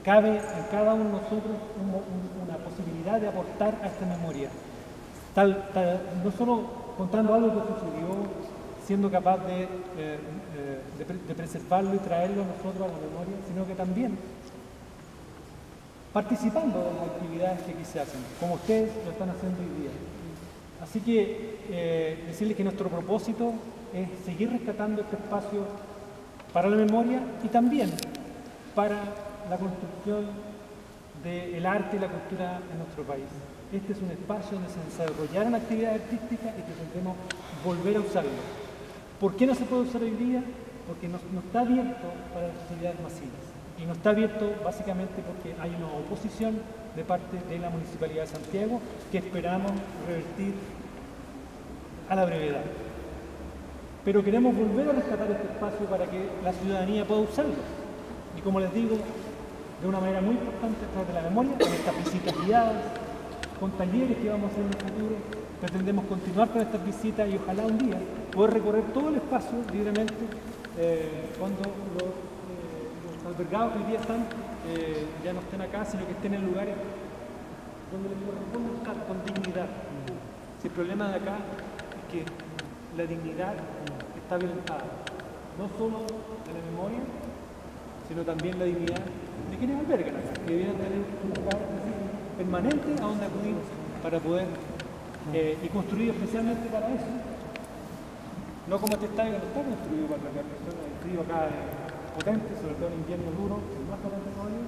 cabe en cada uno de nosotros una posibilidad de aportar a esta memoria. No solo contando algo que sucedió, siendo capaz de preservarlo y traerlo a nosotros a la memoria, sino que también participando de las actividades que aquí se hacen, como ustedes lo están haciendo hoy día. Así que decirles que nuestro propósito es seguir rescatando este espacio para la memoria y también para la construcción del arte y la cultura en nuestro país. Este es un espacio donde se desarrollaron actividades artísticas y que tendremos volver a usarlo. ¿Por qué no se puede usar hoy día? Porque no está abierto para las actividades masivas. Y no está abierto básicamente porque hay una oposición de parte de la Municipalidad de Santiago que esperamos revertir a la brevedad. Pero queremos volver a rescatar este espacio para que la ciudadanía pueda usarlo. Y como les digo, de una manera muy importante a través de la memoria, con estas visitas guiadas, con talleres que vamos a hacer en el futuro, pretendemos continuar con estas visitas y ojalá un día poder recorrer todo el espacio libremente cuando los albergados que hoy día están ya no estén acá, sino que estén en lugares donde les corresponde estar con dignidad. Si el problema de acá es que la dignidad está violentada, no solo de la memoria, sino también la dignidad de quienes albergan acá, que debieran tener un lugar permanente a donde acudir para poder y construido especialmente para eso. No como este estadio que no está construido para que las personas, el frío acá es potente, sobre todo en invierno duro, el más potente todavía.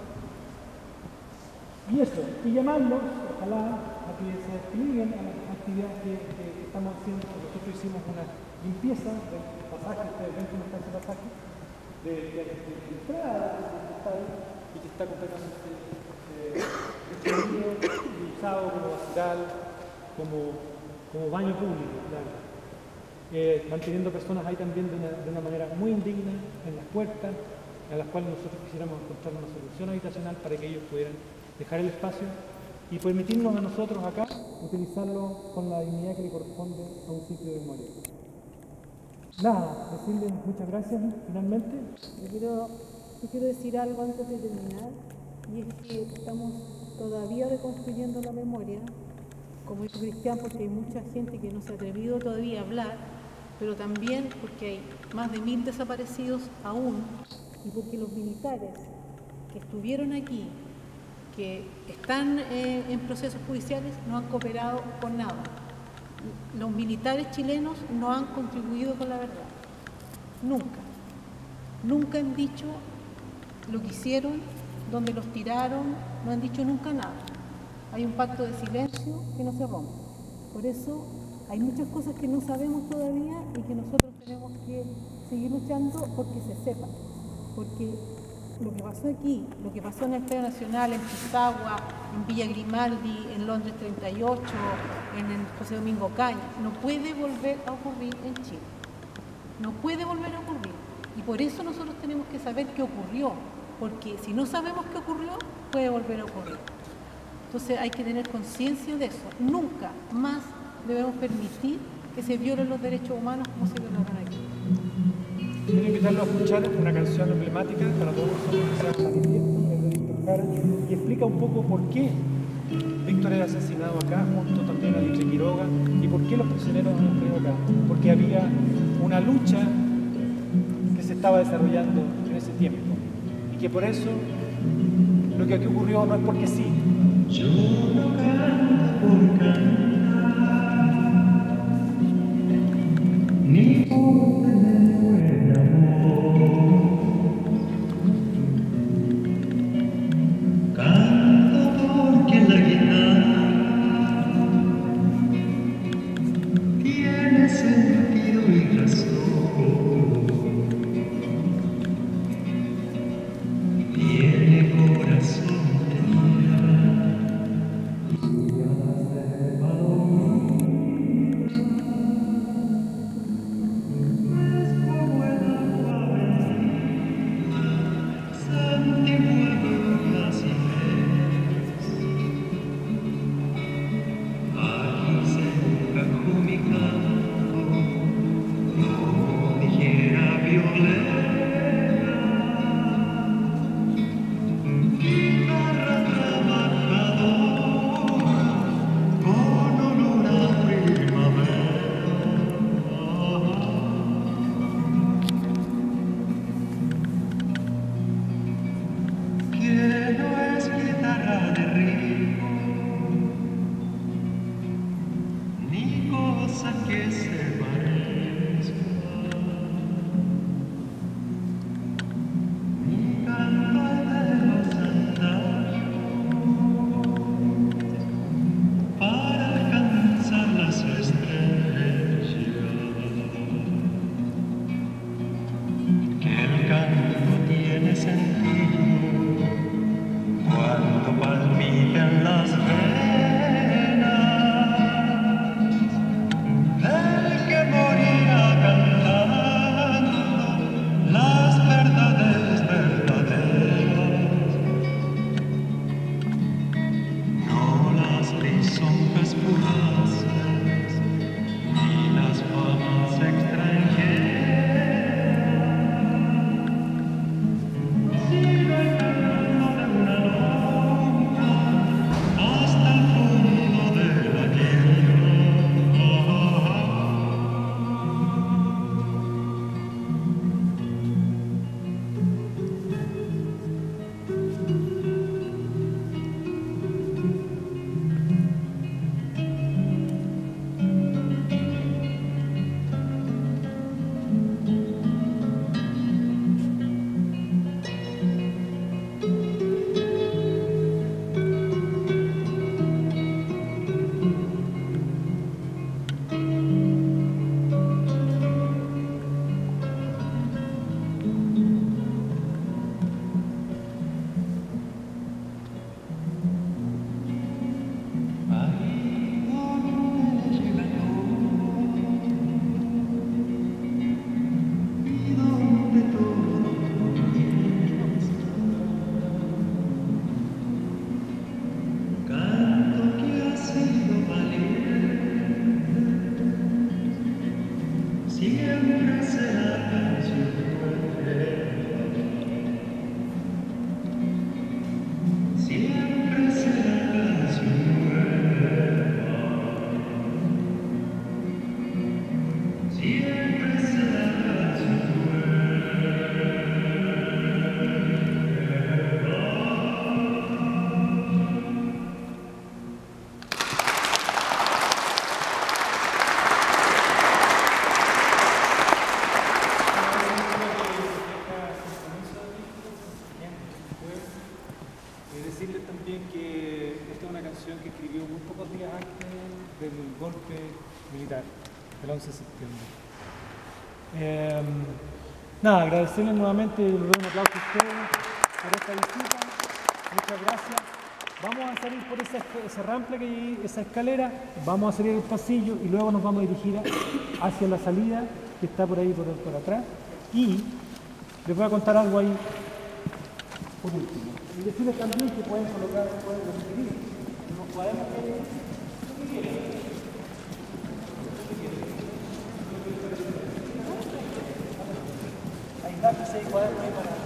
Y eso, y llamarlos, ojalá, a que se desplieguen a las actividades que estamos haciendo. Nosotros hicimos una limpieza del pasaje, ustedes ven cómo está ese pasaje, de entrada del estadio, y que está completamente destruido y usado como basural, como baño público, claro. Manteniendo personas ahí también de una manera muy indigna en las puertas, a las cuales nosotros quisiéramos encontrar una solución habitacional para que ellos pudieran dejar el espacio y permitirnos a nosotros acá utilizarlo con la dignidad que le corresponde a un sitio de memoria. Nada, decirles muchas gracias finalmente. Yo quiero decir algo antes de terminar, y es que estamos todavía reconstruyendo la memoria, como dijo Cristian, porque hay mucha gente que no se ha atrevido todavía a hablar, pero también porque hay más de 1000 desaparecidos aún, y porque los militares que estuvieron aquí, que están en procesos judiciales, no han cooperado con nada. Los militares chilenos no han contribuido con la verdad. Nunca. Nunca han dicho lo que hicieron, dónde los tiraron, no han dicho nunca nada. Hay un pacto de silencio que no se rompe. Por eso hay muchas cosas que no sabemos todavía y que nosotros tenemos que seguir luchando porque se sepa. Porque lo que pasó aquí, lo que pasó en el Estadio Nacional, en Pisagua, en Villa Grimaldi, en Londres 38, en el José Domingo Cañas, no puede volver a ocurrir en Chile. No puede volver a ocurrir. Y por eso nosotros tenemos que saber qué ocurrió. Porque si no sabemos qué ocurrió, puede volver a ocurrir. Entonces hay que tener conciencia de eso. Nunca más debemos permitir que se violen los derechos humanos como se violaron aquí. Quiero invitarlos a escuchar una canción emblemática para todos nosotros que se llama Manifiesto, es de Víctor Jara, y explica un poco por qué Víctor era asesinado acá, junto también a Litre Quiroga, y por qué los prisioneros han caído acá. Porque había una lucha que se estaba desarrollando en ese tiempo, y que por eso lo que aquí ocurrió no es porque sí. Yo no canto por cantar, ni por tener buen amor. Canto porque la guitarra tiene sentido y razón, tiene corazón. Let's go. Decirles también que esta es una canción que escribió muy pocos días antes del golpe militar, el 11 de septiembre. Nada, agradecerles nuevamente, les doy un aplauso a ustedes por esta visita. Muchas gracias. Vamos a salir por esa rampa que hay ahí, esa escalera, vamos a salir al pasillo y luego nos vamos a dirigir hacia la salida que está por ahí por atrás. Y les voy a contar algo ahí por último. Y decirles también que pueden colocar, pueden escribir unos cuadernos que quieran. Hay lápices y cuadernos para...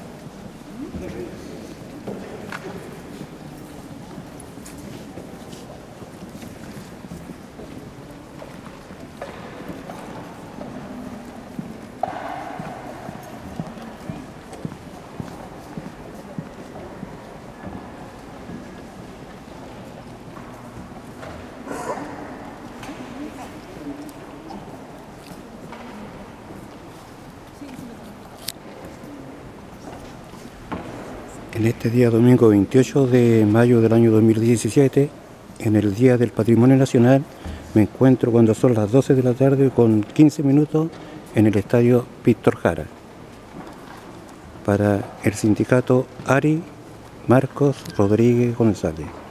En este día domingo 28 de mayo del año 2017, en el Día del Patrimonio Nacional, me encuentro cuando son las 12 de la tarde con 15 minutos en el estadio Víctor Jara. Para el sindicato Ari Marcos Rodríguez González.